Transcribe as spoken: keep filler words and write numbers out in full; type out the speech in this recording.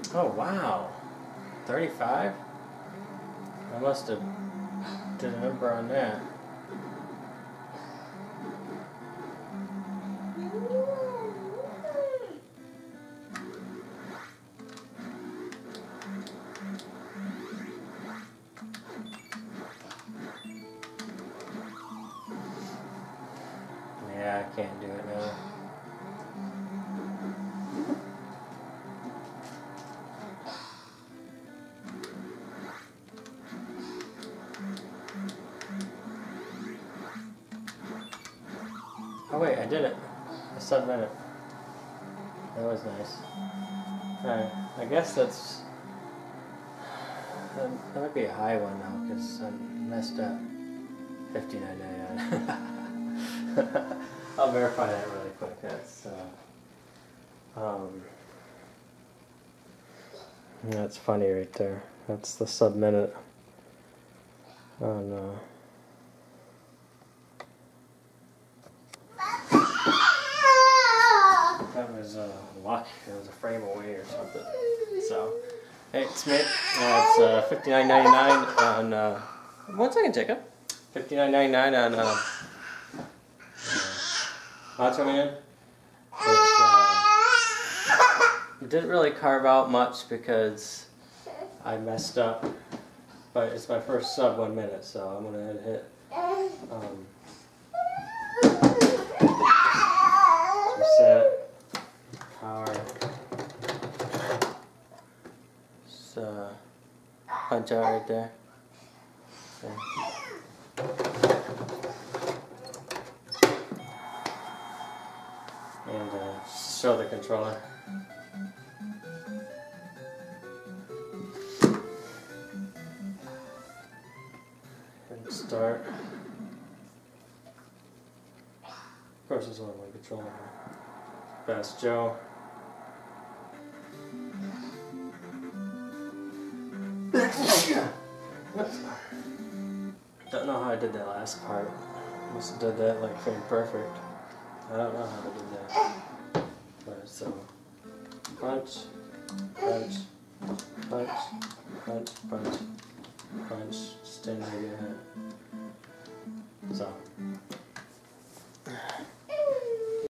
Oh wow, thirty-five? I must have did a number on that. Yeah, I can't do it now. Oh wait, I did it. I submitted it. That was nice. Alright, I guess that's... That, that might be a high one now, because I messed up. fifty-nine ninety-nine. I'll verify that really quick. That's, uh... Um... That's funny right there. That's the sub-minute. Oh no. That was uh, luck. It was a frame away or something. So, hey, it's me. Uh, it's uh, fifty-nine ninety-nine on. Uh, one second, Jacob. fifty-nine ninety-nine on uh, uh, Macho Man. It, uh, it didn't really carve out much because I messed up. But it's my first sub one minute, so I'm gonna hit. Um, reset. Power. Just uh, punch out right there. Okay. And uh, show the controller. And start. Of course, there's only one controller. Fast Joe. Don't know how I did that last part. Must have did that like frame perfect. I don't know how to do that. But so punch, punch, punch, punch, punch, punch, stand right here. So